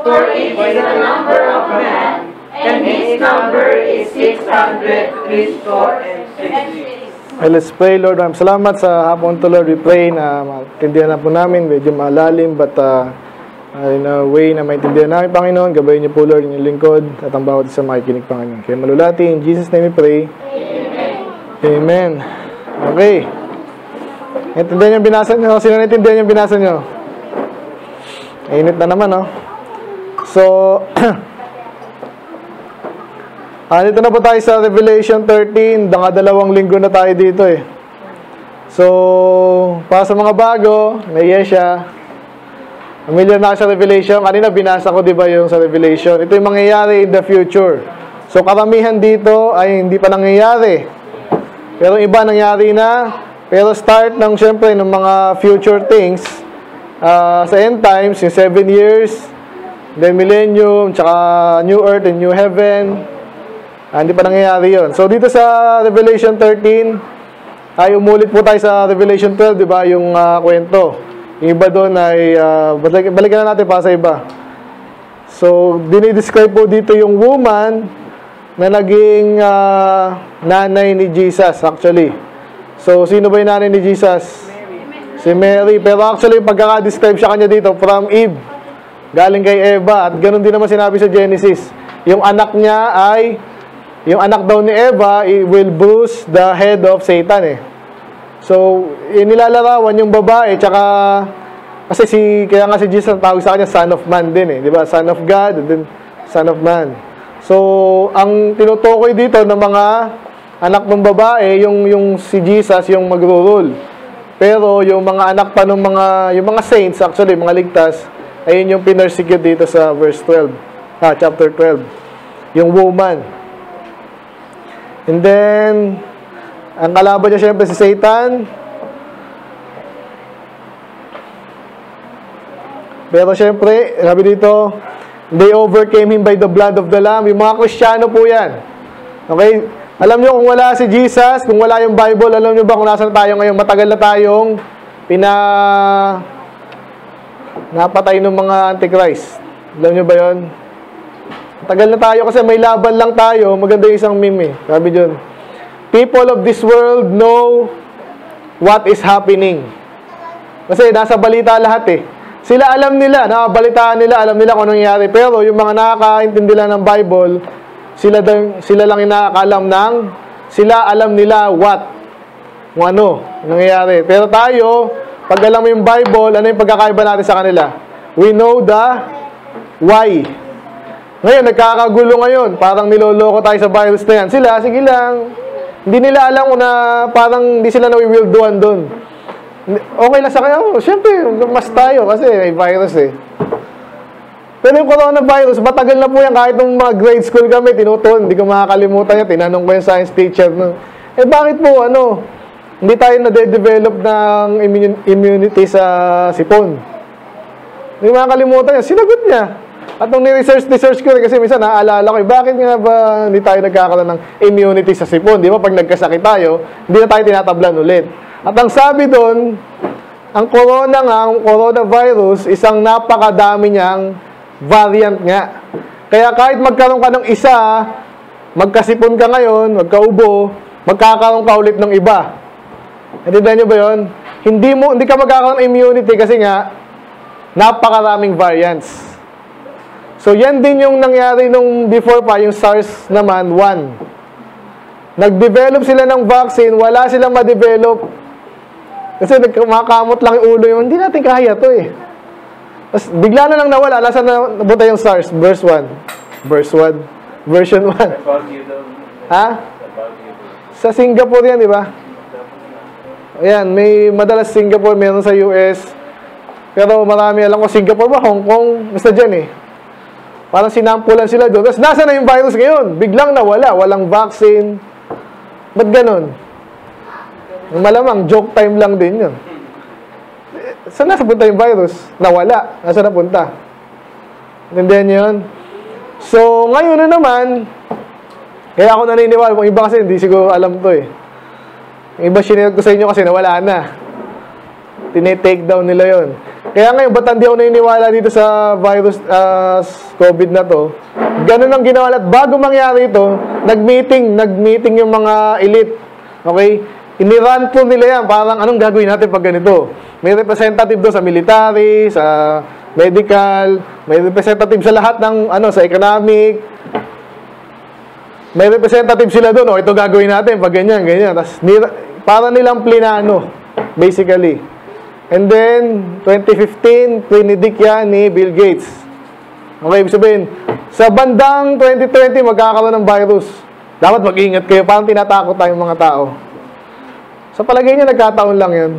For it is the number of man, and his number is 666. Well, let's pray, Lord. Salamat sa hapon to, Lord. We pray na maintindihan na po namin, medyo malalim, but in a way na maintindihan namin, Panginoon. Gabayin niyo po, Lord, yung lingkod at ang bawat isa makikinig, Panginoon. Kaya malulati, in Jesus' name we pray. Amen. Okay. Naintindihan yung binasa nyo? Sino naintindihan yung binasa nyo? Init na naman, no? So, dito na po tayo sa Revelation 13. Dalawang linggo na tayo dito eh. So, para sa mga bago, may Yesha. Familiar na sa Revelation. Kanina binasa ko, di ba, yung sa Revelation. Ito yung mangyayari in the future. So, karamihan dito ay hindi pa nangyayari. Pero iba nangyari na. Pero start ng, syempre, ng mga future things. Sa end times, yung 7 years, then millennium, tsaka new earth and new heaven. Hindi pa nangyayari yun. So, dito sa Revelation 13, ay umulit po tayo sa Revelation 12, di ba? Yung kwento. Yung iba doon ay, balikan na natin para sa iba. So, dinidescribe po dito yung woman na naging nanay ni Jesus, actually. So, sino ba yung nanay ni Jesus? Mary. Si Mary. Pero actually, pagkaka-describe siya kanya dito, from Eve, galing kay Eva. At ganun din naman sinabi sa Genesis. Yung anak niya ay, yung anak daw ni Eva, it will bruise the head of Satan eh. So, inilalarawan yung babae, tsaka, kasi kaya nga si Jesus tawag sa kanya, Son of Man din eh. Di ba? Son of God, and then Son of Man. So, ang tinutukoy dito ng mga anak ng babae, yung si Jesus, yung magro-rule. Pero, yung mga anak pa ng yung mga saints, actually, mga ligtas, ayun yung pinersecute dito sa verse 12. Chapter 12. Yung woman. And then, ang kalaban niya syempre si Satan. Pero syempre, sabi dito, they overcame him by the blood of the Lamb. Yung mga Kristiyano po yan. Okay? Alam nyo kung wala si Jesus, kung wala yung Bible, alam nyo ba kung nasan tayo ngayon? Matagal na tayong napatay ng mga Antichrist. Alam nyo ba yun? Tagal na tayo kasi may laban lang tayo. Maganda yung isang meme eh. Sabi dyan, people of this world know what is happening. Kasi nasa balita lahat eh. Sila alam nila, nakabalitaan nila, alam nila kung anong nangyayari. Pero yung mga nakakaintindi lang ng Bible, sila lang yung nakakaalam ng, sila alam nila what, kung ano, nangyayari. Pero tayo, pag alam mo yung Bible, ano yung pagkakaiba natin sa kanila? We know the why. Ngayon, nagkakagulo ngayon. Parang niloloko tayo sa virus na yan. Sila, sige lang. Hindi nila alam kung na parang hindi sila nawiwilduan doon. Okay lang sa kanya. Oh, siyempre, mas tayo kasi may virus eh. Pero yung coronavirus, matagal na po yan. Kahit nung mga grade school kami, tinutuon. Hindi ko makakalimutan yan. Tinanong ko yung science teacher. Bakit po, hindi tayo na-develop ng immunity sa sipon? Hindi ko makakalimutan yan. Sinagot niya. At nung ni-research ko rin kasi minsan naaalala ko, bakit nga ba hindi tayo nagkakaroon ng immunity sa sipon? Di ba pag nagkasakit tayo, hindi na tayo tinatablan ulit. At ang sabi doon, ang coronavirus, isang napakadami niyang variant nga. Kaya kahit magkaroon ka ng isa, magkasipon ka ngayon, magkaubo, magkakaroon ka ulit ng iba. Natindihan niyo ba yun? Hindi ka magkakaroon ng immunity kasi nga, napakaraming variants. So, yan din yung nangyari nung before pa, yung SARS naman, 1. Nag-develop sila ng vaccine, wala silang ma-develop. Kasi nagmakamot lang yung ulo yung, hindi natin kaya to eh. Tapos, bigla na lang nawala. Nasaan na nabuta yung SARS? Version 1. Ha? Sa Singapore yan, di ba? Ayan, may madalas Singapore, meron sa US. Pero marami, alam ko, Singapore ba? Hong Kong? Basta dyan eh. Parang sinampulan sila doon. Tapos, nasa na yung virus ngayon? Biglang nawala. Walang vaccine. Ba't ganun? Malamang, joke time lang din yun. Saan nasa punta yung virus? Nawala. Nasa na punta? Intindihan niyo yun? So, ngayon na naman, kaya ako naniniwala. Yung iba kasi, hindi siguro alam to eh. Yung iba, sinunod ko sa inyo kasi nawala na. Tinitake down nila yun. Kaya ngayon, ba't hindi ako naniniwala dito sa virus, COVID na to? Ganun ang ginawa. At bago mangyari ito, nag-meeting yung mga elite. Okay? Inirun po nila yan. Parang, anong gagawin natin pag ganito? May representative doon sa military, sa medical, may representative sa lahat ng, sa economic. May representative sila doon. Ito gagawin natin pag ganyan, ganyan. Tapos, para nilang plinano, basically. And then, 2015, prinidik yan ni Bill Gates. Okay, ibig sabihin, sa bandang 2020, magkakaroon ng virus. Dapat mag-ingat kayo, parang tinatakot tayong mga tao. Sa palagay niya, nagkataon lang yan.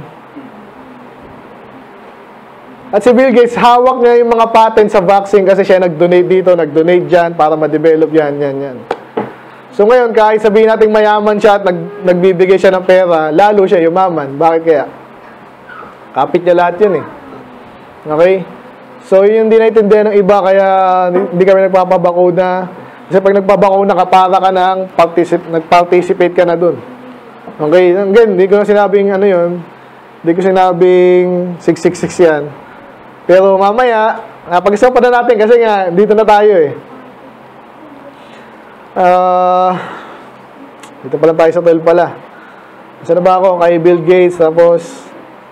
At si Bill Gates, hawak niya yung mga patent sa vaccine kasi siya nag-donate dito, nag-donate dyan para ma-develop yan. So ngayon, kahit sabihin natin mayaman siya at nagbibigay siya ng pera, lalo siya yumaman. Bakit kaya? Kapit niya lahat yun eh. Okay? So, yun hindi naintindihan ng iba, kaya hindi kami nagpapabakuna. Kasi pag nagpabakuna ka, para ka nang nag-participate ka na dun. Okay? Again, hindi ko na sinabing yun. Hindi ko sinabing 666 yan. Pero mamaya, pag-isapan na natin kasi nga, dito na tayo eh. Dito pa lang tayo sa 12 pala. Saan na ba ako? Kay Bill Gates, tapos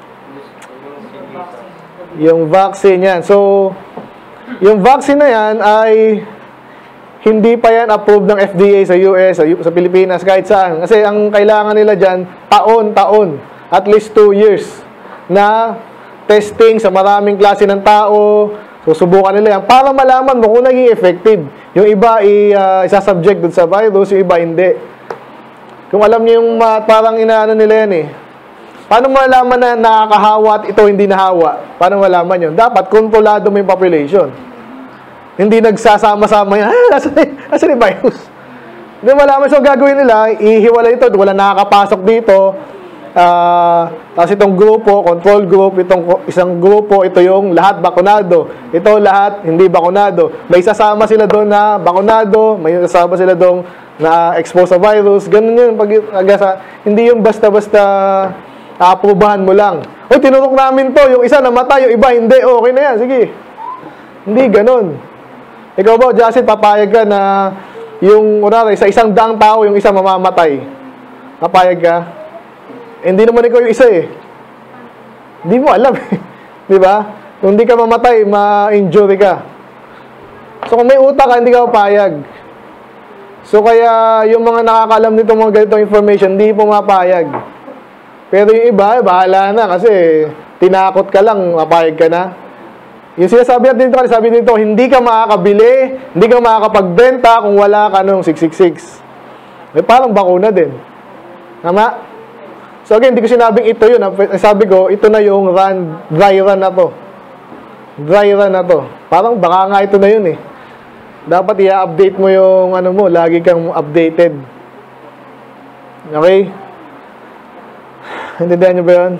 yung vaccine yan. So, yung vaccine na yan ay hindi pa yan approved ng FDA sa US, sa Pilipinas, kahit saan. Kasi ang kailangan nila dyan, taon-taon, at least 2 years, na testing sa maraming klase ng tao. Susubukan nila yan para malaman mo kung naging effective. Yung iba isa-subject dun sa virus, yung iba hindi. Kung alam niyo yung parang inaano nila yan eh. Paano malaman na nakakahawa at ito hindi nahawa? Paano malaman yun? Dapat kontrolado mo yung population. Hindi nagsasama-sama yan. Asan yung virus? Hindi malaman. So, gagawin nila, ihiwalay ito. Wala nakakapasok dito. Tapos itong grupo, control group, itong isang grupo, ito yung lahat bakunado. Ito lahat hindi bakunado. May sasama sila doon na bakunado, may sasama sila doon na expose sa virus. Ganun yun. Hindi yung basta-basta aaprubahan mo lang. Tinurok namin to, yung isa namatay, yung iba hindi. Okay na yan, sige. Hindi ganun. Ikaw ba, Jasit, papayag ka na yung, sa 100 tao, yung isa mamamatay? Papayag ka? Hindi naman ikaw yung isa eh. Hindi mo alam eh. Di ba? Kung hindi ka mamatay, ma-injury ka. So kung may utak ka, hindi ka papayag. So kaya yung mga nakakalam nito mga ganitong information, hindi pumapayag. Pero yung iba, bahala na kasi tinakot ka lang, mapayag ka na. Yung sinasabi natin dito, sabi dito, hindi ka makakabili, hindi ka makakapagbenta kung wala ka nung 666. Parang bakuna din. Tama? So again, hindi ko sinabing ito yun. Sabi ko, ito na yung dry run na to. Dry run na to. Parang baka nga ito na yun eh. Dapat i-update mo yung lagi kang updated. Okay? Intindihan nyo ba yun?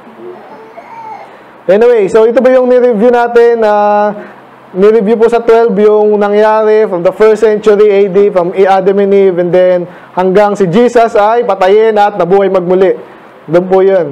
Anyway, so ito ba yung ni-review natin? Ni-review po sa 12 yung nangyari from the 1st century AD, from Adam and Eve, and then hanggang si Jesus ay patayin at nabuhay magmuli. Doon po yun.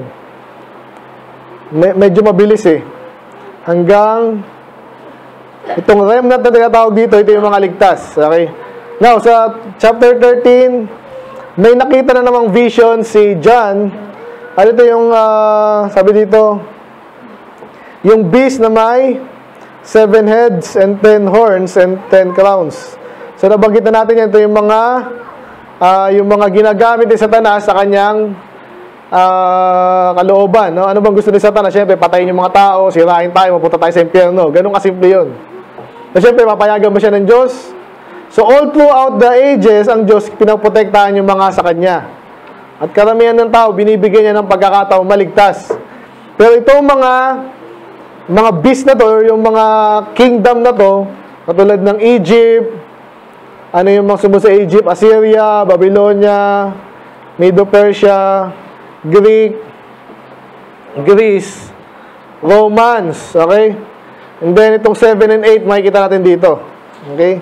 Medyo mabilis eh. Hanggang itong remnant na tinatawag dito, ito yung mga ligtas. Okay? Now, sa chapter 13, may nakita na namang vision si John. Ito yung, sabi dito, yung beast na may 7 heads and 10 horns and 10 crowns. So, nabanggit na natin yan. Ito yung mga ginagamit ni Satanas sa kanyang kalooban. No? Ano bang gusto ni Satanas? Siyempre, patayin yung mga tao, sirain tayo, mapunta tayo sa impyerno. Ganun kasimple yun. So, siyempre, mapayagan ba siya ng Diyos? So, all throughout the ages, ang Diyos pinaprotektahan yung mga sa Kanya. At karamihan ng tao, binibigyan niya ng pagkakataon maligtas. Pero itong mga beast na to, yung mga kingdom na to, katulad ng Egypt, yung mga sumunod sa Egypt, Assyria, Babylonia, Medo-Persia, Greece, Romans, okay? And then itong 7 and 8, makikita natin dito. Okay?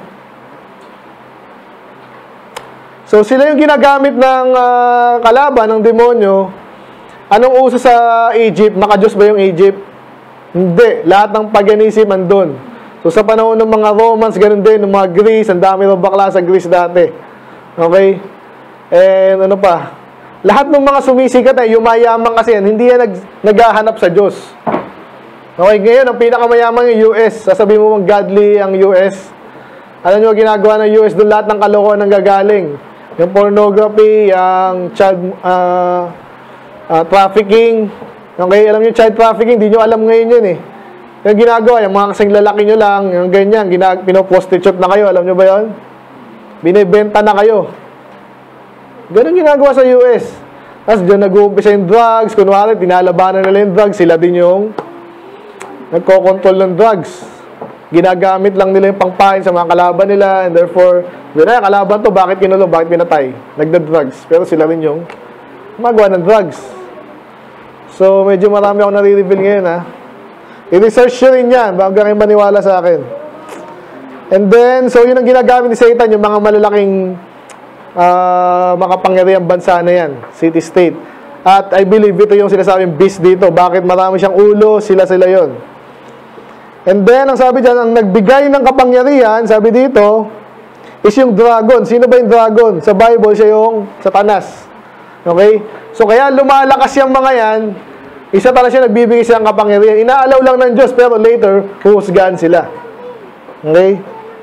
So, sila yung ginagamit ng kalaban, ng demonyo. Anong uso sa Egypt? Maka-Diyos ba yung Egypt? Hindi. Lahat ng paganism andun. So, sa panahon ng mga Romans, ganun din, ng mga Greece, ang dami ng bakla sa Greece dati. Okay? And ano pa? Lahat ng mga sumisikat ay yumayaman kasi yan, hindi yan naghahanap sa Diyos. Okay, ngayon, ang pinakamayaman yung US. Sasabihin mo mong godly ang US. Alam nyo, ginagawa ng US doon lahat ng kalokohan ng gagaling. Yung pornography, yung child trafficking. Okay, alam nyo, child trafficking, hindi nyo alam ngayon yun eh. Yung ginagawa, yung mga kasing lalaki nyo lang, yung ganyan, pinoprostitute na kayo, alam nyo ba yun? Binibenta na kayo. Ganun ginagawa sa US. Tapos dyan nag-uumpisa yung drugs. Kunwari, tinalabanan nila yung drugs. Sila din yung nagko-control ng drugs. Ginagamit lang nila yung pangpain sa mga kalaban nila. And therefore, kalaban to, bakit kinulong, bakit pinatay? Nagda-drugs. Pero sila rin yung magawa ng drugs. So, medyo marami ako nare-reveal ngayon, ha. I-research nyo rin yan, bago kayo maniwala sa akin. And then, so yun ang ginagamit ni Satan, yung mga malalaking makapangyarihang bansa na yan, city-state. At I believe ito yung sinasabing beast dito. Bakit marami siyang ulo, sila yon. And then, ang sabi dyan, ang nagbigay ng kapangyarihan, sabi dito, is yung dragon. Sino ba yung dragon? Sa Bible, siya yung Satanas. Okay? So, kaya lumalakas yung mga yan, isa talaga siya nagbibigay siya ng kapangyarihan. Inaalaw lang ng Diyos, pero later, huhusgahan sila. Okay?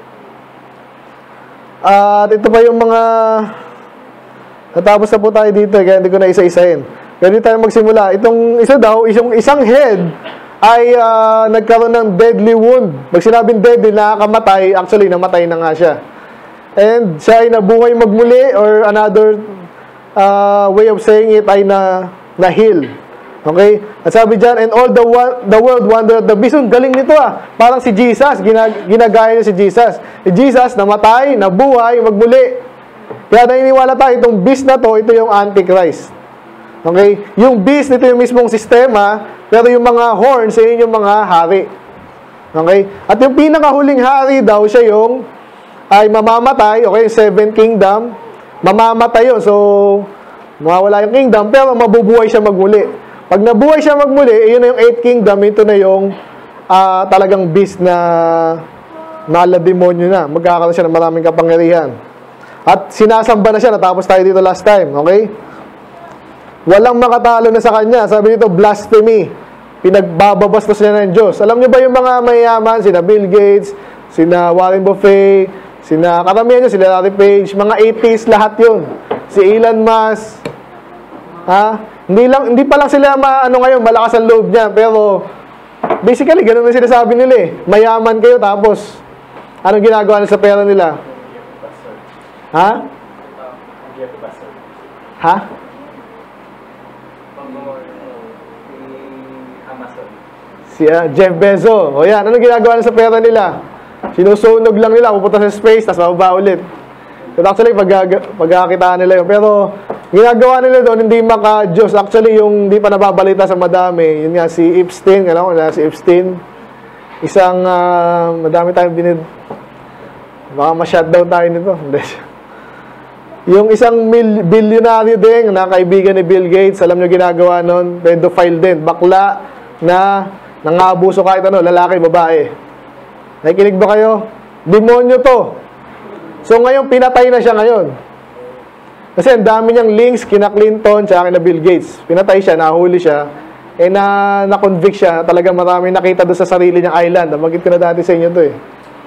At ito pa yung mga natapos na po tayo dito, kaya hindi ko na isa-isahin. Kaya dito tayo magsimula. Itong isa daw, isang head ay nagkaroon ng deadly wound. Pag sinabing deadly, nakakamatay, actually, namatay na nga siya. And siya ay nabuhay magmuli, or another way of saying it ay na-heal. Okay? At sabi dyan, and all the world wondered at the beast. Galing nito ah. Parang si Jesus, ginagaya niya si Jesus. Si Jesus, namatay, nabuhay, magmuli. Kaya naniniwala tayo, itong beast na to, ito yung Antichrist. Okay? Yung beast, ito yung mismong sistema, pero yung mga horns, yun yung mga hari. Okay? At yung pinakahuling hari daw, siya yung ay mamamatay, okay, 7 kingdom, mamamatay yun. So, mawawala yung kingdom, pero mabubuhay siya magmuli. Pag nabuhay siya magmuli, yun na yung 8 kingdom, ito na yung talagang beast na nalademonyo na. Magkakaroon siya ng maraming kapangyarihan. At sinasamba na siya, natapos tayo dito last time, okay? Walang makatalo na sa kanya. Sabi dito, blasphemy. Pinagbababastos niya ng Diyos. Alam niyo ba yung mga mayaman, sina Bill Gates, sina Warren Buffett, sina karamihan nyo, sila Larry Page, mga atheists, lahat yun. Si Elon Musk, Hindi pa lang sila ngayon, malakas ang loob niya, pero basically, ganun na sinasabi nila eh. Mayaman kayo, tapos anong ginagawa nila sa pera nila? Ha? Ha? Si Jeff Bezos. O yan, anong ginagawa nila sa pera nila? Sinusunog lang nila, pupunta sa space, tapos mababa ulit. So actually, pagkakitaan nila yun. Pero, ginagawa nila doon, hindi maka-Diyos. Actually, yung hindi pa nababalita sa madami, yun nga, si Epstein, alam ko na, si Epstein, isang, madami tayong baka ma-shutdown tayo nito. Yung isang bilyonaryo din, na kaibigan ni Bill Gates, alam nyo ginagawa noon, pedophile din, bakla, na nangabuso kahit ano, lalaki, babae. Nakikinig ba kayo? Demonyo to. So ngayon, pinatay na siya ngayon. Kasi ang dami niyang links kina Clinton tsaka kina Bill Gates. Pinatay siya, nahuli siya, na-convict siya. Talagang marami nakita doon sa sarili niyang island. Magit ko na dati sa inyo to eh.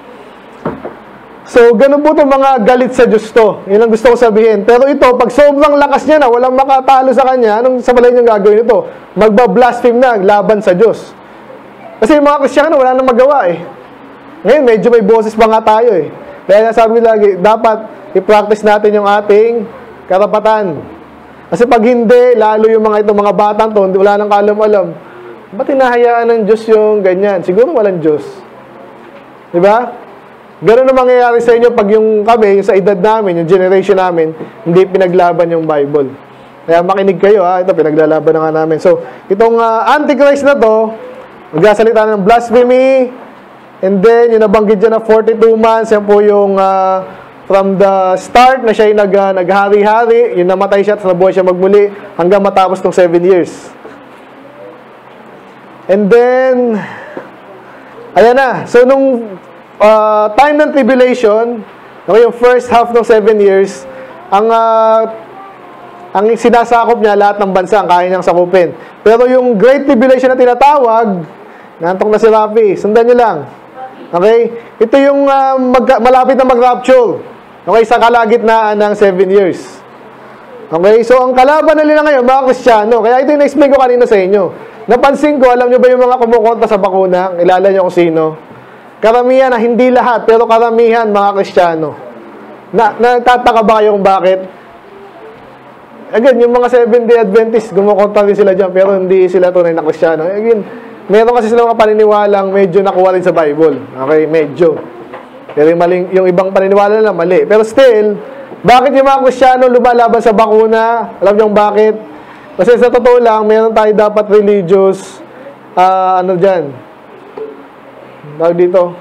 So, ganun po itong mga galit sa Diyos to. Yun ang gusto ko sabihin. Pero ito, pag sobrang lakas niya na, walang makatalo sa kanya, anong sa palay niyang gagawin ito? Magba-blaspheme na, laban sa Diyos. Kasi yung mga Kristyano, wala nang magawa eh. Ngayon, medyo may boses pa nga tayo eh. Kaya nasabi lagi, dapat i-practice natin yung ating karapatan. Kasi pag hindi, lalo yung itong mga batang to, wala nang kalam-alam. Ba't hinahayaan ng Diyos yung ganyan? Siguro walang Diyos. Diba? Ganun ang mangyayari sa inyo pag yung kami, yung sa edad namin, yung generation namin, hindi pinaglaban yung Bible. Kaya makinig kayo ha, ito pinaglalaban na nga namin. So, itong Antichrist na to, magsasalita ng blasphemy. And then, yung nabanggit dyan na 42 months, yan po yung from the start na siya yung naghari-hari, yung namatay siya at nabuhay siya magmuli hanggang matapos ng 7 years. And then, ayan na. So, nung time ng tribulation, okay, yung first half ng 7 years, ang sinasakop niya, lahat ng bansa, ang kaya niyang sakupin. Pero yung Great Tribulation na tinatawag, nantok na si Rafi, sundan niyo lang. Okay? Ito yung malapit na mag-rapture. Okay, sa kalagitnaan ng 7 years. Okay, so ang kalaban nila ngayon, mga Kristiyano, kaya ito yung na-explain ko kanina sa inyo. Napansin ko, alam nyo ba yung mga kumukontra sa bakuna? Kilala nyo kung sino? Karamihan, na hindi lahat, pero karamihan, mga Kristiyano. Nagtataka ba kayo kung bakit? Again, yung mga Seventh-day Adventists, kumukontra din sila dyan, pero hindi sila tunay na Kristiyano. Again, meron kasi sila mga paniniwalang medyo nakuha rin sa Bible. Okay, medyo. Pero yung ibang paniniwala na mali. Pero still, bakit yung mga Kristiyano lumalaban sa bakuna? Alam niyo bakit? Kasi sa totoo lang, meron tayo dapat religious, ano dyan? Tawag dito?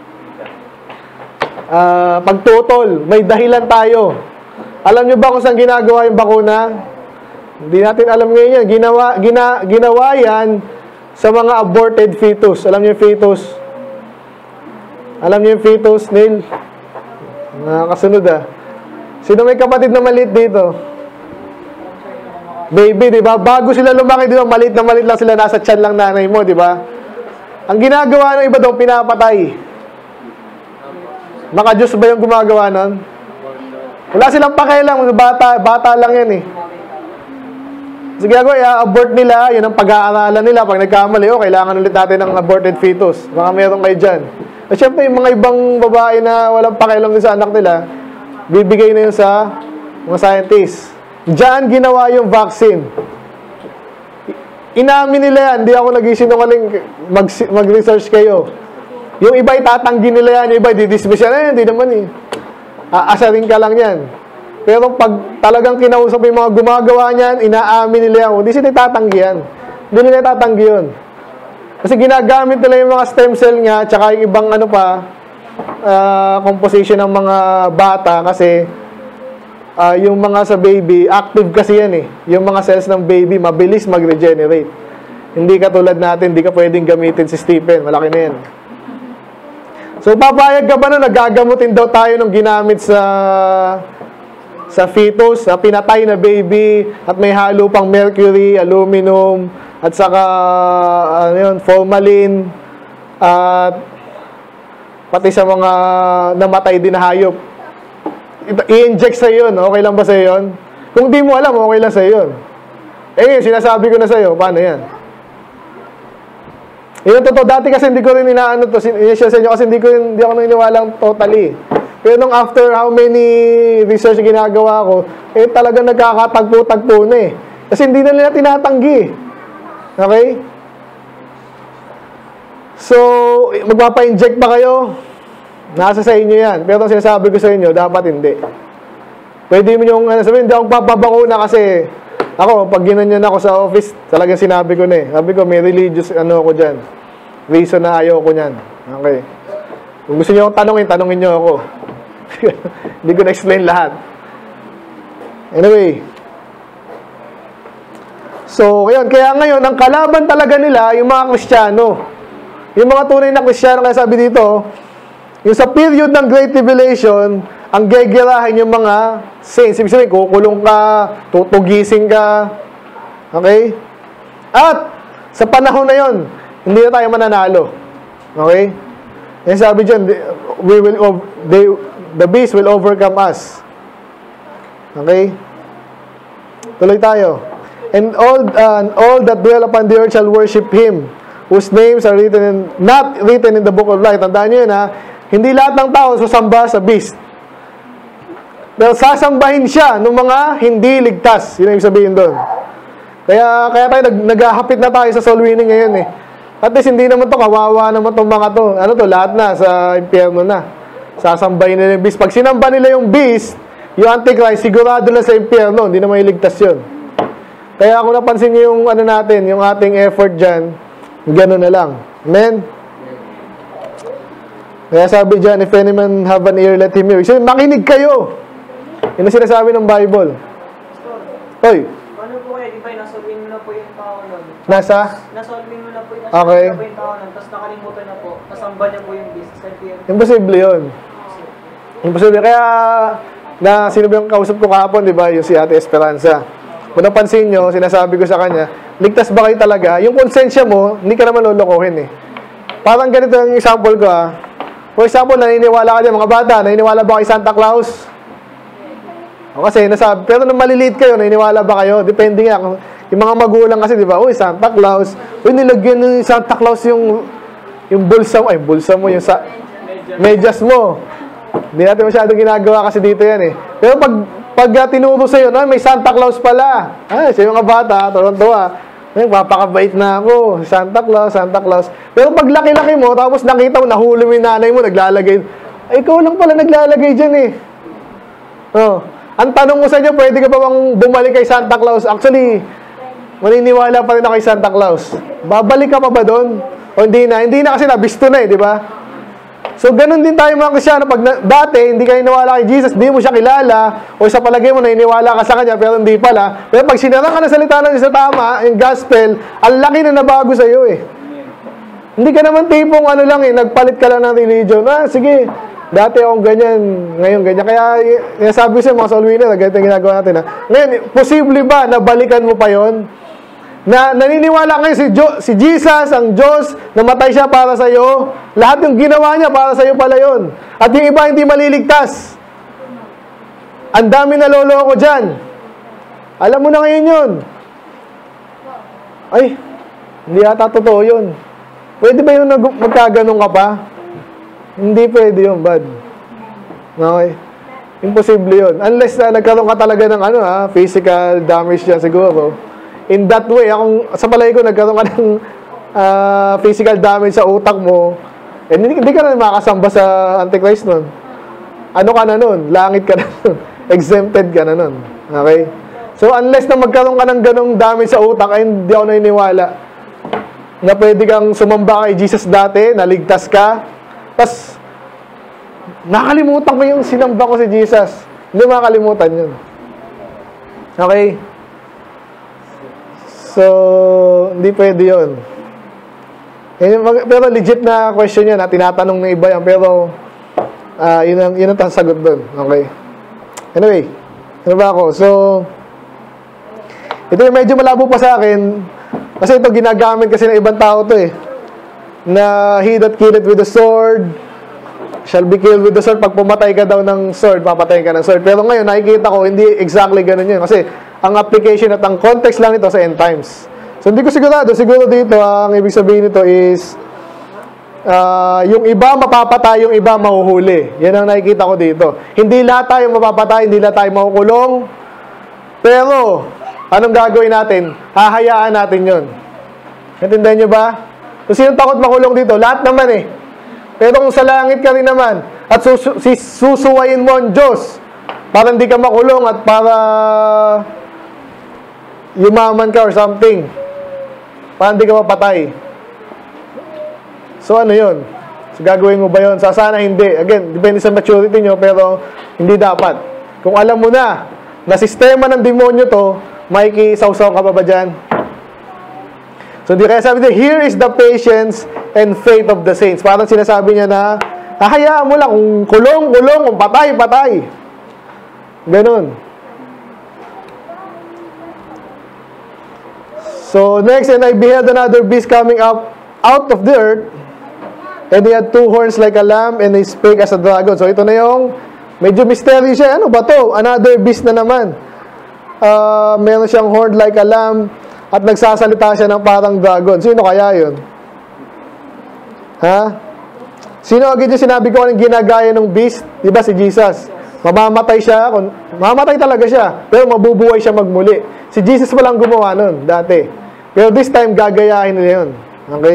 Pagtutol. May dahilan tayo. Alam niyo ba kung saan ginagawa yung bakuna? Hindi natin alam ngayon yan. Ginawa yan sa mga aborted fetus. Alam niyo yung fetus? Alam niyo yung fetus, Neil? Nakakasunod Sino may kapatid na maliit dito? Baby, di ba? Bago sila lumaki, di ba? Maliit na maliit lang sila, nasa tiyan lang nanay mo, di ba? Ang ginagawa ng iba daw, pinapatay. Maka-Diyos ba yung gumagawa nun? Wala silang pakialam, bata lang yan Sige ako, abort nila, yun ang pag-aaralan nila. Pag nagkamali, kailangan ulit natin ng aborted fetus. Baka meron kayo dyan. At syempre, yung mga ibang babae na walang pakialam din sa anak nila, bibigay na yun sa mga scientists. Diyan ginawa yung vaccine. Inamin nila yan. Hindi ako nag-isinungaling mag-research kayo. Yung iba itatanggi nila yan. Yung iba didismiss yan. Hindi naman aasarin ka lang yan. Pero pag talagang kinausap yung mga gumagawa niyan, inaamin nila yan. Hindi sila itatanggi yan. Hindi nila itatanggi yun. Kasi ginagamit nila yung mga stem cell nga, tsaka yung ibang composition ng mga bata kasi yung mga sa baby, active kasi yan Yung mga cells ng baby, mabilis mag-regenerate. Hindi katulad natin, hindi ka pwedeng gamitin si Stephen. Malaki na yan. So, papayag ka ba na nagagamutin daw tayo ng ginamit sa fetus, sa pinatay na baby, at may halo pang mercury, aluminum, at saka formalin, at pati sa mga namatay din na hayop. I-inject sa'yo yun. Okay lang ba sa'yo yun? Kung di mo alam, okay lang sa'yo yun. Sinasabi ko na sa'yo, paano yan? Yun totoo. Dati kasi hindi ko rin inaano to. Initial sa inyo kasi hindi ako naniniwalang totally. Pero nung after how many research ginagawa ko, talagang nagkakatagpo-tagpo na Kasi hindi na nila tinatanggi. Okay? So, magpapa-inject pa kayo? Nasa sa inyo yan. Pero ang sinasabi ko sa inyo, dapat hindi. Pwede mo yung, sabihin, hindi ako papabakuna kasi ako, pag ginanyan ako sa office, talagang sinabi ko Sabi ko, may religious ako dyan. Reason na ayaw ko nyan. Okay. Kung gusto nyo akong tanungin nyo ako. Hindi ko na-explain lahat. Anyway. So, kaya ngayon, ang kalaban talaga nila, yung mga Kristiyano. Yung mga tunay na Kristiyano, kaya sabi dito, yung sa period ng Great Tribulation, ang gegerahin yung mga saints. Ibig sabihin, kukulong ka, tutugising ka. Okay? At, sa panahon na yon, hindi na tayo mananalo. Okay? Yan sabi dyan, the beast will overcome us. Okay? Tuloy tayo. And all that dwell upon the earth shall worship Him, whose names are not written in the book of life. Tandaan nyo yun hindi lahat ng tao susamba sa beast. Pero sasambahin siya ng mga hindi ligtas. Yun ang ibig sabihin doon. Kaya tayo naghahapit na tayo sa soul winning ngayon At least hindi naman to kawawa naman tong mga to. Lahat na sa impyerno na. Sasambahin nila yung beast. Pag sinamba nila yung beast, yung Antichrist, sigurado na sa impyerno. Hindi naman iligtas yun. Kaya kung napansin nyo yung natin, yung ating effort dyan, gano'n na lang. Amen? Kaya sabi dyan, if any man have an ear, let him hear. So, makinig kayo. Yun ang sinasabi ng Bible. Oy. Paano po kaya, di ba, nasabihin mo na po yung tao nun? Nasolve mo na po yung Okay. tao nun, tapos nakalimutan na po. Kasamba niya po yung business. Imposible yun. Imposible. Kaya, sino ba yung kausap ko kahapon, di ba? Yung si Ate Esperanza. Kung napansin nyo, sinasabi ko sa kanya, ligtas ba kayo talaga? Yung konsensya mo, hindi ka naman lolokohin eh. Parang ganito yung example ko For example, naniniwala ka dyan, mga bata, naniniwala ba kay Santa Claus? O kasi, pero nung maliliit kayo, naniniwala ba kayo? Depende nga. Yung mga magulang kasi, di ba? Uy, Santa Claus. Uy, nilagyan ng Santa Claus yung bulsa mo. Ay, bulsa mo, yung medyas mo. Hindi natin masyadong ginagawa kasi dito yan eh. Pero pag tinuro sa'yo, may Santa Claus pala. Sa mga bata, tuwan-tuwa. Papakabait na ako. Santa Claus. Pero pag laki-laki mo, tapos nakita mo, nahuli mo yung nanay mo, naglalagay. Ay, ikaw lang pala naglalagay dyan eh. Ang tanong mo sa inyo, pwede ka ba bang bumalik kay Santa Claus? Actually, maniniwala pa rin ako kay Santa Claus. Babalik ka pa ba doon? O hindi na? Hindi na kasi nabisto na eh, di ba? So, ganun din tayo mga Kristyano. Pag dati, hindi ka niniwala kay Jesus, hindi mo siya kilala, o sa palagay mo, naniniwala ka sa kanya, pero hindi pala. Pero pag sinara ka na salita ng isa tama, yung gospel, ang laki na nabago sa iyo eh. Hindi ka naman tipong nagpalit ka lang ng religion. Sige, dati akong ganyan, ngayon ganyan. Kaya, sabi ko sa mga soul winner, ganito yung ginagawa natin. Ngayon, posible ba na balikan mo pa yon? Na naniniwala ngayon si Jesus, ang Diyos, namatay siya para sa iyo. Lahat yung ginawa niya para sa iyo pala yun. At yung iba hindi maliligtas. Ang dami na loloko dyan. Alam mo na ngayon yun. Ay, hindi yata totoo yun. Pwede ba yung magkaganong ka pa? Hindi pwede yun, bad. Okay? Imposible yun. Unless nagkaroon ka talaga ng physical damage yan siguro. In that way, sa palay ko, nagkaroon ka ng physical damage sa utak mo, hindi ka na makakasamba sa Antichrist nun. Ano ka na nun? Langit ka na nun. Exempted ka na nun. Okay? So, unless na magkaroon ka ng ganong damage sa utak, ay hindi ako naniniwala na pwede kang sumamba kay Jesus dati, naligtas ka, tas nakalimutan ko yung sinamba ko si Jesus. Hindi makakalimutan yun. Okay? So, hindi pwede yun. Pero legit na question yan, tinatanong ng iba yan, pero yun ang sagot doon. Okay. Anyway, ano ba ako? So, ito yung medyo malabo pa sa akin, kasi ito ginagamit kasi ng ibang tao to eh, na he that killeth with the sword shall be killed with the sword. Pag pumatay ka daw ng sword, papatayin ka ng sword. Pero ngayon, nakikita ko, hindi exactly ganun yun. Kasi, ang application at ang context lang ito sa end times. So, hindi ko sigurado. Siguro dito, ang ibig sabihin nito is, yung iba mapapatay, yung iba mahuhuli. Yan ang nakikita ko dito. Hindi lahat tayo mapapatay, hindi lahat tayo makukulong. Pero, anong gagawin natin? Hahayaan natin yun. Natindihan nyo ba? So, sino takot makulong dito? Lahat naman eh. Pero kung sa langit ka rin naman, at susuwayin mo ang Diyos, para hindi ka makulong at para yumaman ka or something, para hindi ka mapatay. So ano yun? So gagawin mo ba yun? Sana hindi. Again, depende sa maturity nyo, pero hindi dapat. Kung alam mo na sistema ng demonyo to, maikisawsaw ka ba dyan? So, di kaya sabi niya, here is the patience and faith of the saints. Parang sinasabi niya na, hahayaan mo lang, kung kulong, kung patay. Ganon. So, next, and I beheld another beast coming up out of the earth, and he had two horns like a lamb, and he spake as a dragon. So, ito na yung, medyo mystery siya. Ano ba to? Another beast na naman. Meron siyang horn like a lamb, at nagsasalita siya ng parang dragon. Sino kaya yun? Ha? Sino agad yung sinabi ko ng ginagaya ng beast? Diba si Jesus? Mamamatay siya. Mamamatay talaga siya. Pero mabubuhay siya magmuli. Si Jesus walang gumawa nun dati. Pero this time, gagayahin nila yun. Okay?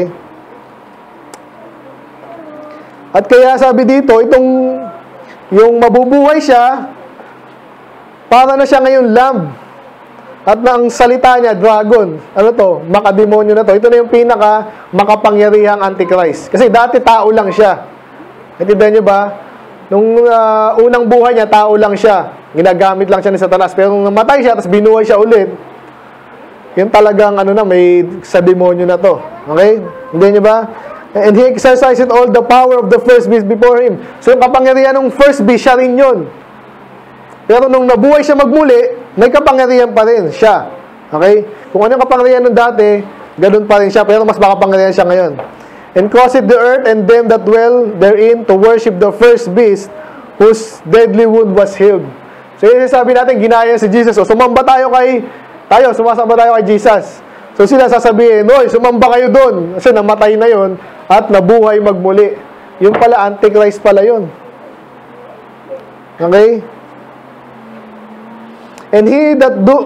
At kaya sabi dito, yung mabubuhay siya, para na siya ngayon lamb. At ang salita niya, dragon. Ano to? Makademonyo na to. Ito na yung pinaka makapangyarihang Antichrist. Kasi dati tao lang siya. Natindihan niyo ba? Nung unang buhay niya, tao lang siya. Ginagamit lang siya ni Satanas. Pero nung namatay siya, tapos binuhay siya ulit, yung talagang ano na, may sa demonyo na to. Okay? Hindi niyo ba? And he exercised all the power of the first beast before him. So yung kapangyarihan ng first beast, siya rin yun. Pero nung nabuhay siya magmuli, may kapangyarihan pa rin siya. Okay? Kung ano yung kapangyarihan ng dati, ganun pa rin siya, pero mas makapangyarihan siya ngayon. And caused the earth and them that dwell therein to worship the first beast, whose deadly wound was healed. So yun sabi natin, ginaya si Jesus. So sumamba sumasamba tayo kay Jesus. So sila sasabihin, oy, sumamba kayo doon. Kasi namatay na yon at nabuhay magmuli. Yung pala, Antichrist pala yun. Okay? And he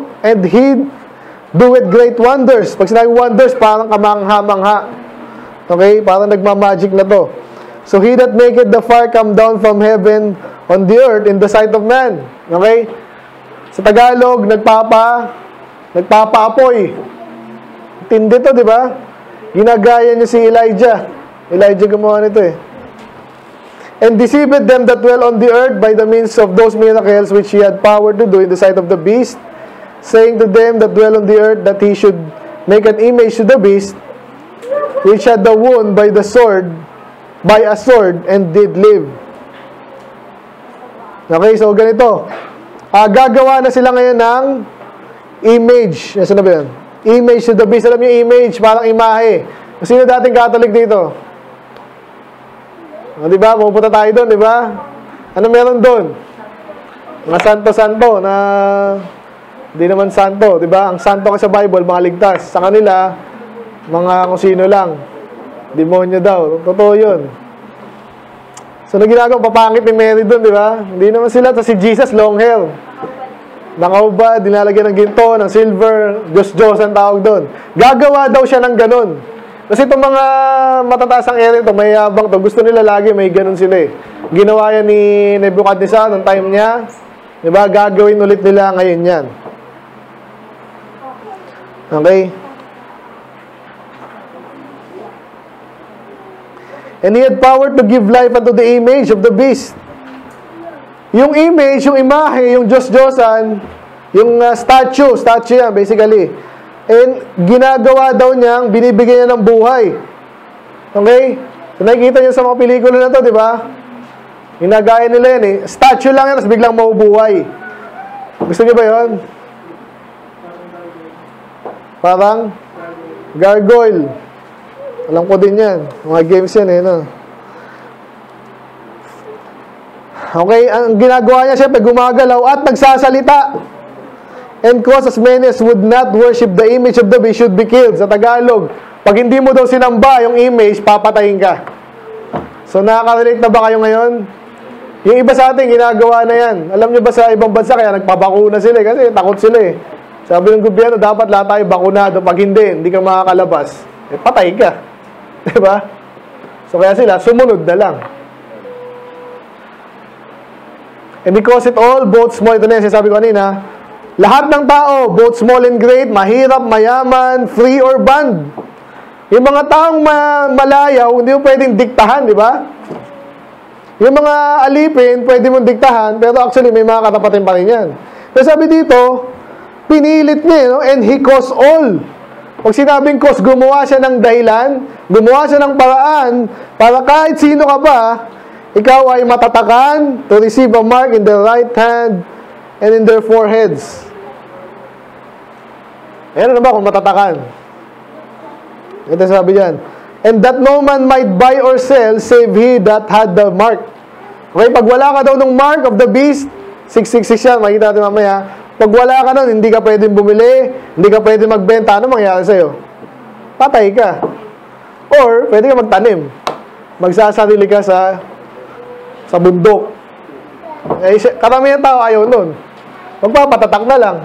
doeth great wonders. Pag sinabi wonders, parang kamangha-mangha. Okay? Parang nagmamagic na to. So he that maketh the fire come down from heaven on the earth in the sight of man. Okay? Sa Tagalog, nagpapaapoy. Tindi to, di ba? Ginagaya niya si Elijah. Elijah gumawa nito eh. And deceived them that dwell on the earth by the means of those miracles which he had power to do in the sight of the beast, saying to them that dwell on the earth that he should make an image to the beast, which had the wound by a sword, and did live. Okay, so ganito. Gagawa na sila ngayon ng image. Nasaan na ba yun? Image to the beast. Alam niyo, image, parang imahe. Sino dating Catholic dito? Di ba? Pupunta tayo doon, di ba? Ano meron doon? Mga santo-santo na hindi naman santo, di ba? Ang santo kasi sa Bible, mga ligtas. Sa kanila, mga kung sino lang. Demonyo daw. Totoo yun. So, ginagawa, papangit ni Mary doon, di ba? Hindi naman sila. Tapos si Jesus, long hair. Nakaubad, dinalagyan ng ginto, ng silver, Diyos-Diyos ang tawag doon. Gagawa daw siya ng ganun. Kasi itong mga matataas ang ere ito, may yabang to, gusto nila lagi may ganun sila eh. Ginawa yan ni Nebuchadnezzar ng time niya. Diba? Gagawin ulit nila ngayon yan. Okay? And he had power to give life unto the image of the beast. Yung image, yung imahe, yung Diyos-Diyosan, yung statue yan basically. And ginagawa daw niyang, binibigyan niya ng buhay. Okay? So nakikita niyo sa mga pelikula na to, di ba? Ginagaya nila yan eh. Statue lang yan, tapos biglang mabubuhay. Gusto niyo ba yun? Parang gargoyle. Alam ko din yan. Mga games yan eh, no? Okay, ang ginagawa niya, siyempre, gumagalaw at nagsasalita. And cause as many as would not worship the image of the beast should be killed. Sa Tagalog, pag hindi mo daw sinamba yung image, papatayin ka. So, nakaka-relate na ba kayo ngayon? Yung iba sa atin, ginagawa na yan. Alam niyo ba sa ibang bansa, kaya nagpabakuna sila kasi takot sila eh. Sabi ng gobyerno, dapat lahat tayo bakunado. Pag hindi ka makakalabas, patay ka. Diba? So, kaya sila, sumunod na lang. And because it all, both small, ito na yung sabi ko kanina, lahat ng tao, both small and great, mahirap, mayaman, free or bond. Yung mga taong malayaw, hindi mo pwedeng diktahan, di ba? Yung mga alipin, pwede mong diktahan, pero actually may mga katapatin pa rin yan. Pero sabi dito, pinilit niya, no? And he caused all. Pag sinabing cause, gumawa siya ng dahilan, gumawa siya ng paraan, para kahit sino ka ba, ikaw ay matatakan to receive a mark in their right hand and in their foreheads. Ayan na ba kung matatakan? Ito sabi dyan. And that no man might buy or sell save he that had the mark. Okay, pag wala ka daw ng mark of the beast, 666 yan, makikita natin mamaya. Pag wala ka nun, hindi ka pwedeng bumili, hindi ka pwedeng magbenta, ano mangyayari sa'yo? Patay ka. Or, pwede ka magtanim. Magsasarili ka sa bundok. Eh, karamihan tao ayaw nun. Magpapatatak na lang.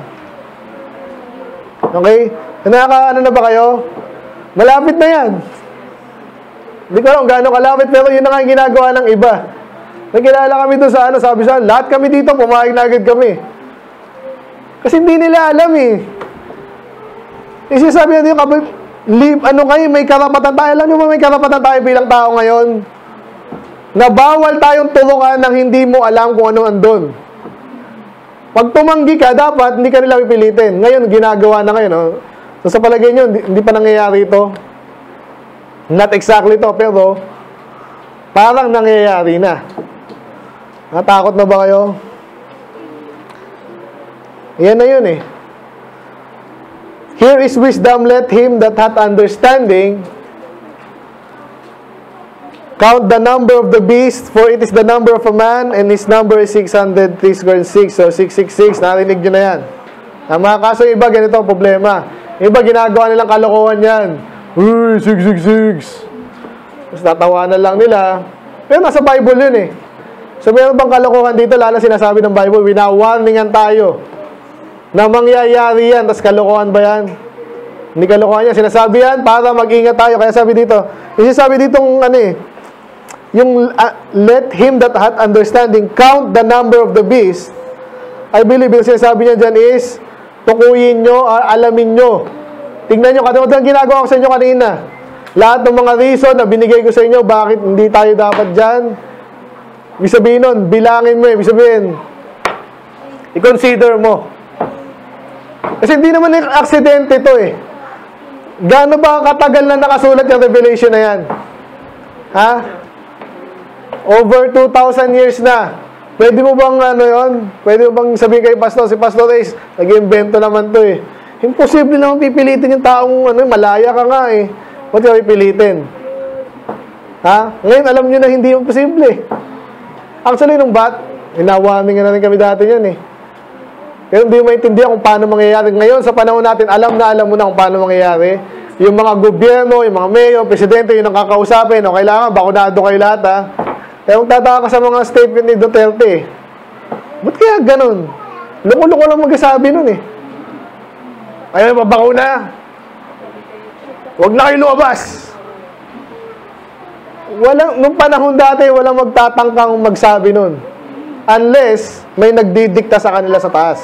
Okay? Ano na ba kayo? Malapit na yan. Hindi ko alam gaano kalapit, pero yun na nga yung ginagawa ng iba. Nagkilala kami doon sa sabi sa lahat kami dito, pumayag na agad kami. Kasi hindi nila alam eh. Kasi sabi natin, kayo, may karapatan tayo. Alam nyo ba may karapatan tayo bilang tao ngayon? Na bawal tayong turukan ng hindi mo alam kung ano andun. Pag tumanggi ka, dapat hindi ka nila pipilitin. Ngayon, ginagawa na ngayon. No? So sa palagay nyo, hindi pa nangyayari ito. Not exactly to, pero parang nangyayari na. Natakot na ba kayo? Yan na yun eh. Here is wisdom, let him that hath understanding count the number of the beast, for it is the number of a man, and his number is 603 square 6. So 666, narinig nyo na yan. Ang mga kaso iba, ganito ang problema. Iba, ginagawa nilang kalokohan yan. Uy, 666. Tapos tatawanan lang nila. Pero nasa Bible yun eh. So meron bang kalokohan dito, lalo sinasabi ng Bible, winawarningan tayo na mangyayari yan, tapos kalokohan ba yan? Hindi kalokohan yan, sinasabi yan para mag-ingat tayo. Kaya sabi dito, yung sabi dito yung let him that hath understanding count the number of the beast. I believe yung sinasabi niya dyan is tukuyin nyo, alamin nyo. Tingnan nyo, katulad ng ginagawa ko sa inyo kanina. Lahat ng mga reason na binigay ko sa inyo, bakit hindi tayo dapat dyan. Ibig sabihin nun, bilangin mo eh. Ibig sabihin, i-consider mo. Kasi hindi naman aksidente ito eh. Gaano ba katagal na nakasulat yung revelation na yan? Ha? Over 2,000 years na. Pwede mo bang Pwede mo bang sabihin kay Pastor, si Pastor Ace, nag-invento naman to eh. Imposible naman pipilitin yung taong malaya ka nga eh. Ba't ka pipilitin? Ha? Ngayon alam nyo na hindi imposible. Actually, nung hinawarning na rin kami dati yan eh. Pero hindi mo maintindihan kung paano mangyayari. Ngayon, sa panahon natin, alam mo na kung paano mangyayari. Yung mga gobyerno, yung mga mayor, presidente, yung nakakausapin, kailangan, bakunado kayo lahat ha. Kaya kung tataka ka sa mga statement ni Duterte, ba't kaya ganun? Loko-loko lang magsasabi nun eh. Ayaw, mabakuna. Huwag na kayo lumabas. Nung panahon dati, walang magtatangkang magsabi nun. Unless, may nagdidikta sa kanila sa taas.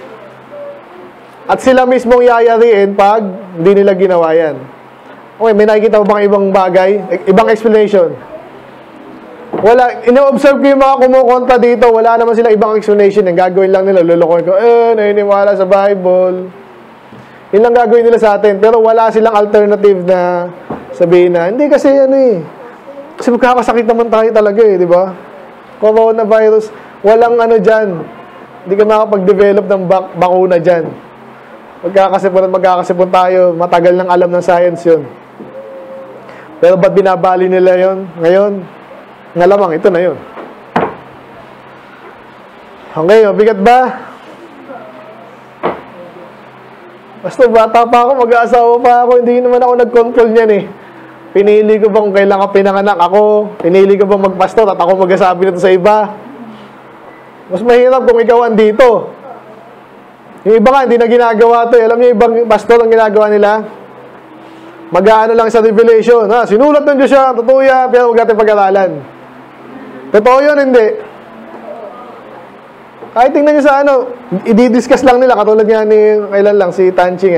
At sila mismong yayariin pag hindi nila ginawa yan. Okay, may nakikita mo bang ibang bagay? Ibang explanation? Wala. Ino-observe ko yung mga kumukontra dito. Wala naman sila ibang explanation. Yung gagawin lang nila. Lulukoy ko, naniniwala sa Bible. Yun lang gagawin nila sa atin. Pero wala silang alternative na sabihin na, hindi kasi kasi magkakasakit naman tayo talaga eh, di ba? Coronavirus, walang dyan. Hindi ka makapag-develop ng bakuna dyan. Magkakasipon tayo. Matagal nang alam ng science yun. Pero ba't binabali nila yun? Ngayon, ngalamang, ito na yun. Okay, mabigat ba? Basta bata pa ako, mag-aasawa pa ako, hindi naman ako nag-control niyan eh. Pinili ko ba kung kailan ka pinanganak ako? Pinili ko ba magpastor at ako mag-asabi nito sa iba? Mas mahirap kung ikaw andito. Yung iba nga, hindi na ginagawa ito. Alam niyo, ibang pastor ang ginagawa nila? Mag-aano lang sa revelation. Sinulat ng Diyos siya, totoo yan, pero huwag natin pag-aralan. Totoo yun, hindi. Kahit tingnan nyo sa i-discuss lang nila, katulad nga ni, kailan lang, si Tanching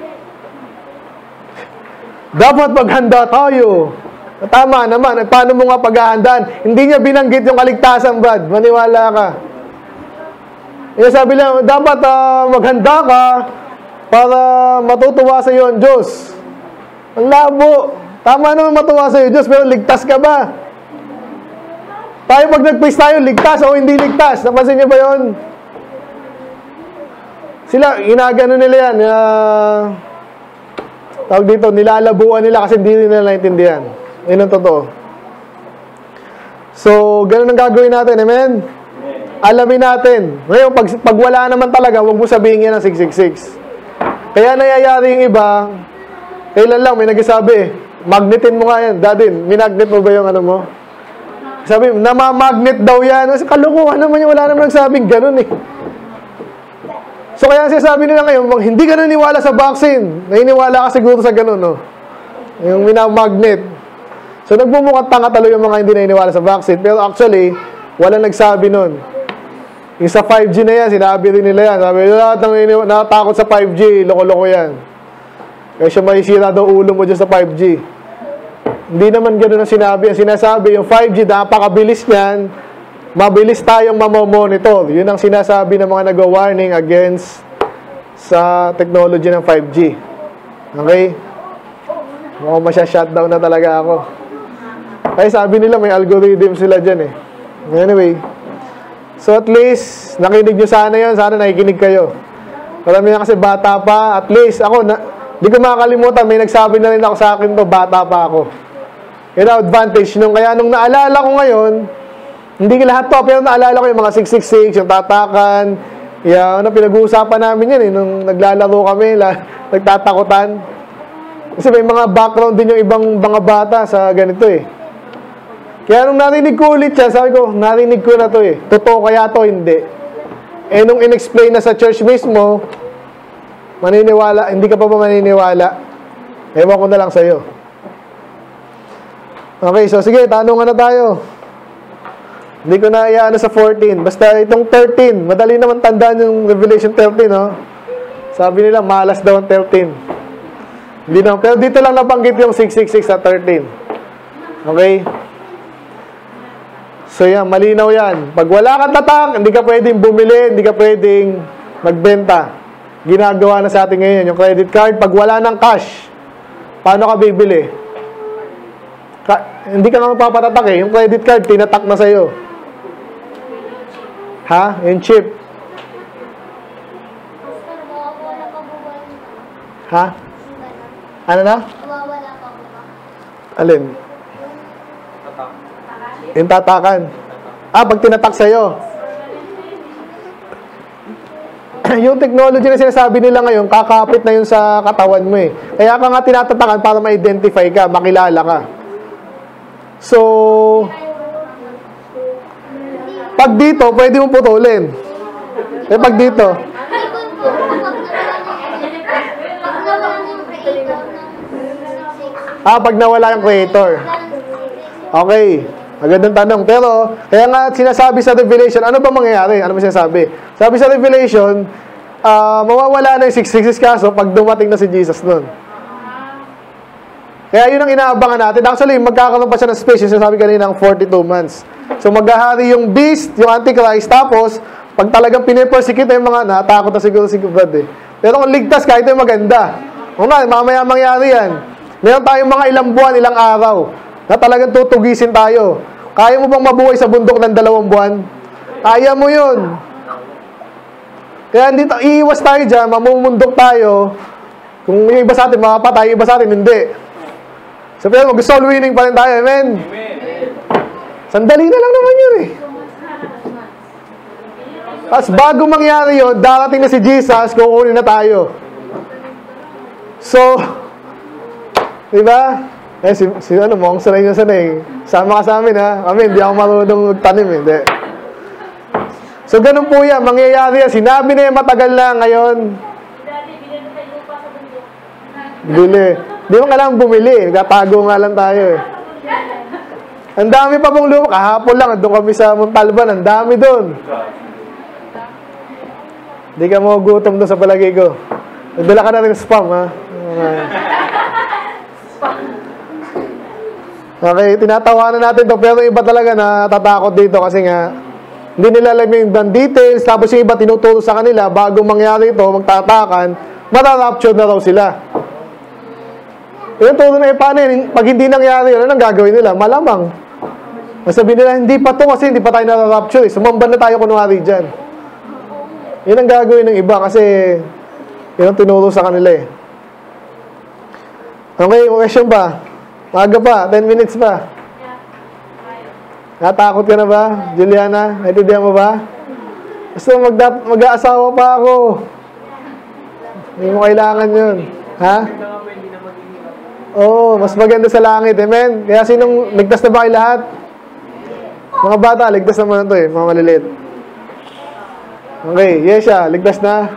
Dapat maghanda tayo. Tama naman, paano mo nga paghahandaan? Hindi niya binanggit yung kaligtasan, Brad. Maniwala ka. Sabi lang, dapat maghanda ka para matutuwa sa iyo ang Diyos. Ang labo. Tama naman matuwa sa iyo Diyos, pero ligtas ka ba? Tayo pag nag-quiz tayo, ligtas o hindi ligtas? Napansin niyo ba yun? Sila, ginagano nila yan. Tawag dito, nilalabuan nila kasi hindi nila naintindihan. Yun ang totoo. So, ganun ang gagawin natin. Amen? Alamin natin. Ngayon, pag wala naman talaga, huwag mo sabihin yan ng 666. Kaya nangyayari yung iba, kailan lang, may nagsasabi, magnetin mo nga yan. Dadin, minagnet mo ba yung mo? Sabi, namamagnet daw yan. Kasi kalukuhan naman yung wala naman nagsabing ganun eh. So kaya sinasabi nila ngayon, hindi ka naniniwala sa vaccine. Naniniwala ka siguro sa ganun, no? Yung minamagnet. So nagmumukhang tanga talo yung mga hindi naniniwala sa vaccine. Pero actually, wala nagsabi nun. Yung sa 5G na yan, sinabi rin nila yan. Sabi, lahat ng nakatakot sa 5G, loko-loko yan. Kaya siya maisira daw ulo mo dyan sa 5G. Hindi naman ganun ang sinabi. Ang sinasabi, yung 5G, napakabilis niyan. Mabilis tayong mamomonitor. Yun ang sinasabi ng mga nag-warning against sa technology ng 5G. Okay? Mukhang masya-shutdown na talaga ako. Kaya sabi nila may algorithm sila dyan eh. Anyway. So at least, nakinig nyo sana yun. Sana nakikinig kayo. Marami na kasi bata pa. At least, ako, di ko makakalimutan. May nagsabi na rin ako sa akin to, bata pa ako. Yun ang advantage nung. Kaya nung naalala ko ngayon, hindi lahat to, pero naalala ko yung mga 666, yung tatakan. Yan, pinag-uusapan namin yan eh. Nung naglalaro kami, nagtatakutan. Kasi may mga background din yung ibang mga bata sa ganito eh. Kaya nung narinig ko ulit yan, sabi ko, narinig ko na to eh. Totoo kaya to, hindi. Eh nung in-explain na sa church mismo, maniniwala, hindi ka pa ba maniniwala? Ewan ko na lang sa'yo. Okay, so sige, tanungan na tayo. Hindi ko na iyaano sa 14. Basta itong 13, madali naman tandaan yung Revelation 13, no? Sabi nila, malas daw ang 13. Hindi naman. Pero dito lang nabanggit yung 666 sa 13. Okay? So yan, malinaw yan. Pag wala kang tatak, hindi ka pwedeng bumili, hindi ka pwedeng magbenta. Ginagawa na sa atin ngayon yung credit card. Pag wala ng cash, paano ka bibili? Hindi ka nga mapapatatak eh. Yung credit card, tinatak na sa'yo. Ha? Yung chip. Ha? Ano na? Alin? Yung tatakan. Pag tinatak sa'yo. Yung technology na sinasabi nila ngayon, kakapit na yun sa katawan mo eh. Kaya ka nga tinatatakan para ma-identify ka, makilala ka. So, pag dito, pwede mong putulin. Eh, pag dito, pag nawala yung creator. Okay. Magandang tanong. Pero, kaya nga sinasabi sa Revelation, ano ba mangyayari? Ano ba sinasabi? Sabi sa Revelation, mawawala na yung 666 kaso pag dumating na si Jesus nun. Kaya yun ang inaabangan natin. Actually, magkakaroon pa siya ng space. Yung sinasabi kanina ng 42 months. So, maghahari yung beast, yung Antichrist, tapos, pag talagang pinipersecute yung mga, natakot na siguro si Brad eh. Pero kung ligtas, kahit yung maganda. O nga, mamaya mangyari yan. Meron tayong mga ilang buwan, ilang araw, na talagang tutugisin tayo. Kaya mo bang mabuhay sa bundok ng 2 buwan? Kaya mo yun. Kaya hindi iiwas tayo dyan, mamumundok tayo. Kung yung iba sa atin, makapatay, iba sa atin, hindi. So, pero mag-soul winning pa rin tayo, amen? Sandali na lang naman yun eh. Tapos bago mangyari yun, darating na si Jesus, kukunin na tayo. So, diba? Eh, mukhang sanay na sanay. Sama ka sa amin, ha? Kami, hindi ako marunong magtanim, hindi. So, ganun po yan. Mangyayari yan. Sinabi na yan, matagal na ngayon. Bili. Di mo kailangan bumili. Nagtatago nga lang tayo, eh. Ang dami pa pong lupa. Kahapon lang, doon kami sa Montalban. Ang dami doon. Di ka mo gutom doon sa palagay ko. Nagdala ka na rin spam, ha? Okay, tinatawanan natin to. Pero iba talaga na tatakot dito kasi nga hindi nila alam yung details. Tapos yung iba tinuturo sa kanila bago mangyari ito, magtatakan, matarapture na raw sila. Yung turo na paano yun, pag hindi nangyari yun, anong gagawin nila? Malamang masabi nila, hindi pa to kasi hindi pa tayo nararapture. Sumamban na tayo kunwari dyan. Yun ang gagawin ng iba kasi yun ang tinuro sa kanila eh. Okay, question ba? Maga pa, 10 minutes pa. Natakot ka na ba, Juliana? Naintindihan mo ba? Basta mag-aasawa pa ako. Hindi mo kailangan yun. Ha? Oo, mas maganda sa langit. Amen? Kaya sinong ligtas na ba kayo lahat? Mga bata, ligtas naman ito eh. Mga maliliit. Okay, Yesha, ligtas na?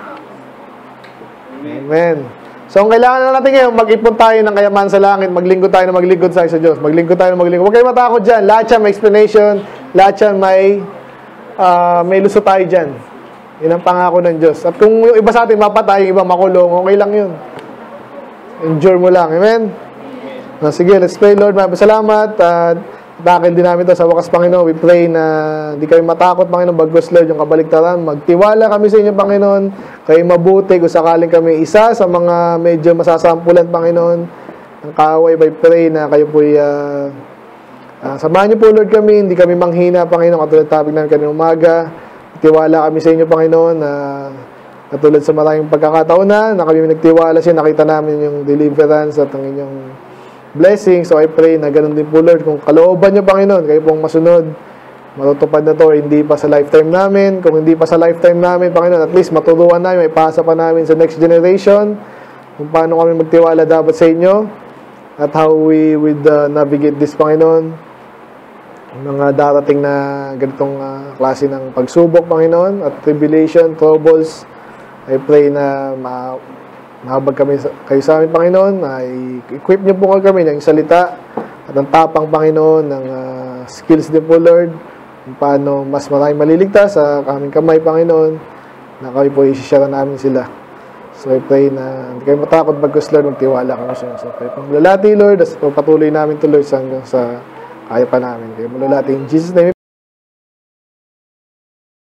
Amen. So, ang kailangan na natin ngayon, mag-ipon tayo ng kayamanan sa langit, maglingkod tayo na maglingkod sa Diyos. Maglingkod tayo na maglingkod. Huwag kayo matakot dyan. Lahat yan may explanation. Lahat yan may lusot tayo dyan. Yun ang pangako ng Diyos. At kung yung iba sa atin mapatay, yung iba makulong, okay lang yun. Endure mo lang. Amen? Sige, let's pray, Lord. Maraming salamat. Tackle din namin to sa wakas, Panginoon. We pray na di kami matakot, Panginoon, bagos, Lord, yung kabaligtaran. Magtiwala kami sa inyo, Panginoon. Kayo mabuti kung sakaling kami isa sa mga medyo masasampulan, Panginoon. Ang kaaway, I pray na kayo po'y samahan niyo po, Lord, kami. Hindi kami manghina, Panginoon. Katulad topic namin kanina umaga. Tiwala kami sa inyo, Panginoon, na katulad sa maraming pagkakataon na kami nagtiwala siya, nakita namin yung deliverance at ang inyong blessing. So I pray na ganun din po, Lord, kung kalooban niyo, Panginoon, kayo pong masunod, matutupad na to, hindi pa sa lifetime namin. Kung hindi pa sa lifetime namin, Panginoon, at least maturuan namin, ipasa pa namin sa next generation kung paano kami magtiwala dapat sa inyo at how we would navigate this, Panginoon, mga darating na ganitong klase ng pagsubok, Panginoon, at tribulation, troubles. I pray na mahabag kayo sa amin, Panginoon. I-equip niyo po kami ng salita at ang tapang, Panginoon, ng skills din po, Lord, kung paano mas maraming maliligtas sa aming kamay, Panginoon, na kayo po i-share namin sila. So I pray na hindi kayo matakot, bagkus, Lord, magtiwala kami sa inyo. So kayo pong malalati, Lord, at patuloy namin to, Lord, hanggang sa kaya pa namin. Kayo malalati in Jesus' name.